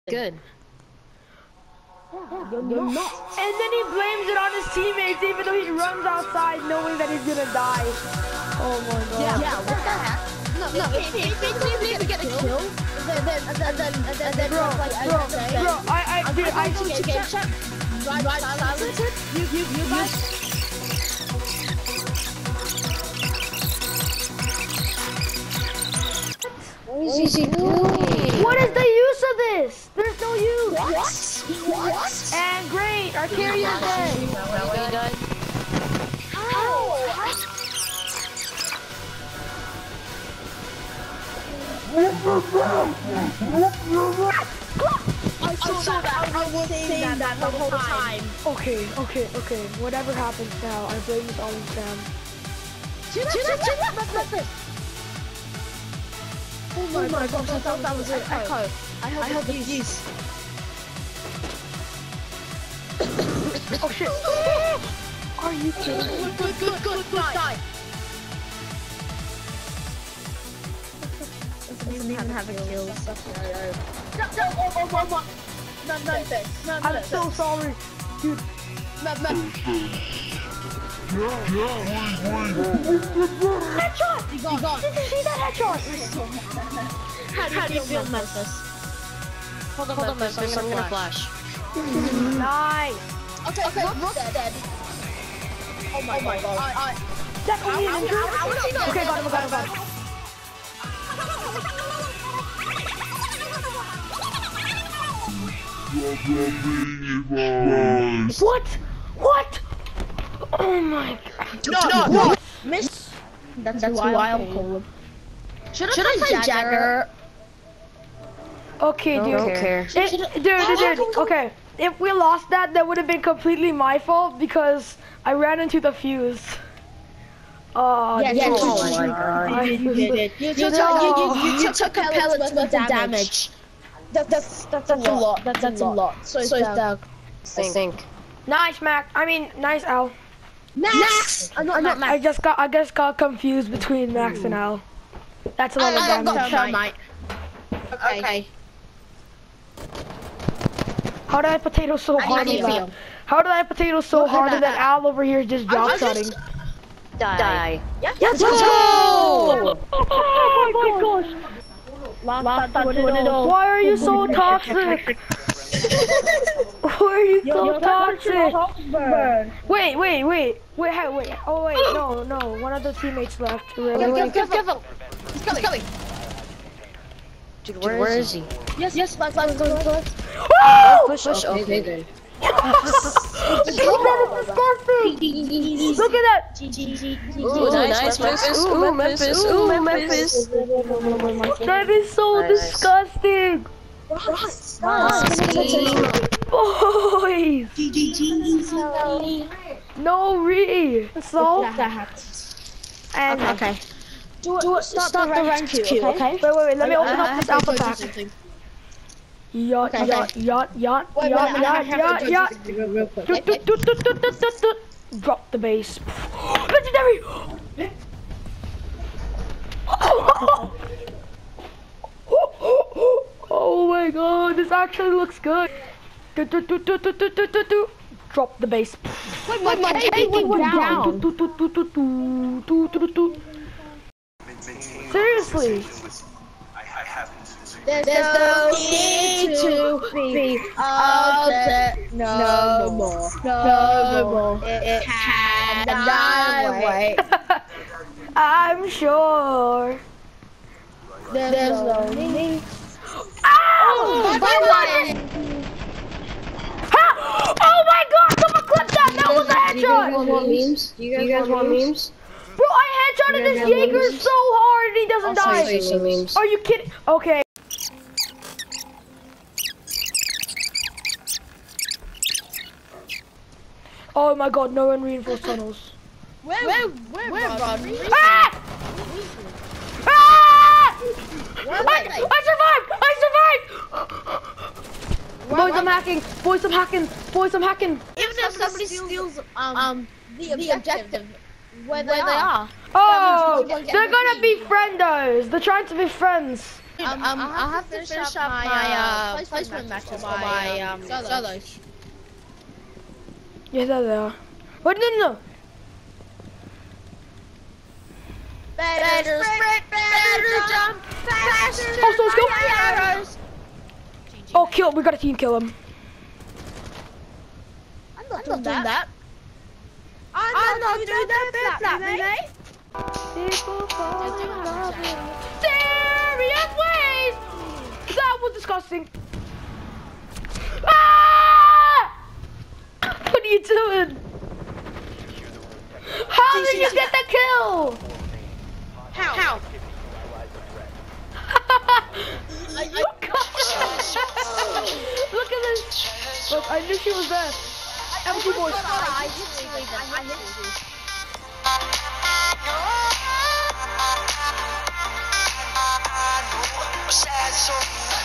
Good. Yeah, you're not. And then he blames it on his teammates, even though he runs outside knowing that he's gonna die. Oh my god. Yeah, what the heck? No, if they get a kill, then Bro, I game chat. Right, silence it. You guys. What is he doing? What is the use of this? There's no use. What? And great, our carry is dead. I saw that. I was saying that the whole time. Okay. Whatever happens now, I blame this on Sam. Chill out. Oh my god, that was an echo. I heard the geese. Oh shit. Are you kidding? Good, die. Doesn't even have a kill. No, I'm so sorry. Dude. Headshot! He gone. Did you see that headshot? How do you feel, Memphis? Hold on, Memphis, I'm gonna flash. Nice. Okay, Rock's dead. Oh my god. Definitely injured. Okay, got him. What? Oh my god. No. Miss. That's who I'll call him. Should I say Jagger? Okay, dude. I don't care. Dude. Okay. If we lost that would have been completely my fault because I ran into the fuse. Oh my god. You did. You took a pellet's worth of damage. That's a lot. That's a lot. So it's Doug. I think. Nice, Mac. I mean, nice, Al. Max! I'm not Max. I just got confused between Max and Al. That's a lot of damage. I got Termite. Okay. How did I potato so hard that? How did I potato so hard that Al over here is just drop shotting? Die. Yes, let's go! Oh my gosh! Last one it all. Why are you so toxic? Why are you so toxic? Wait. Oh wait, no. One of the teammates left. Wait. Careful. He's coming. Dude, where is he? Yes, let's go. Push. Okay then. That is disgusting! Look at that! Ooh, nice, Memphis. That is so disgusting! Boys! No re! So? And okay. Start the rank queue, okay? Wait, let me open up this alpha pack. Yacht. Drop the base. Legendary! Oh my god, this actually looks good. Drop the base. My cape went down. Seriously. There's no need to be upset no more. It cannot wait. I'm sure. There's no need. Ow! Oh my god! Someone clipped that! That was a headshot! Do you guys want memes? Bro, I headshotted this Jaeger so hard and he doesn't die. Memes. Are you kidding? Okay. Oh my god, no unreinforced tunnels. Where, Rodri? Ah! I survived! Boys, I'm hacking. Even if somebody steals the objective, where they are. Oh, they're gonna be friendos. They're trying to be friends. I'll have to finish up my placement matches for my solos. Yeah, there they are. Wait, no. Better jump faster. Let's go. Oh, kill! We got a team kill him. I'm not doing that. I'm not doing that, mate. People fall in love in serious ways. That was disgusting. Ah! What are you doing? How did you get the kill? How? Look at this. Look, I knew she was there. Empty voice. I hit you.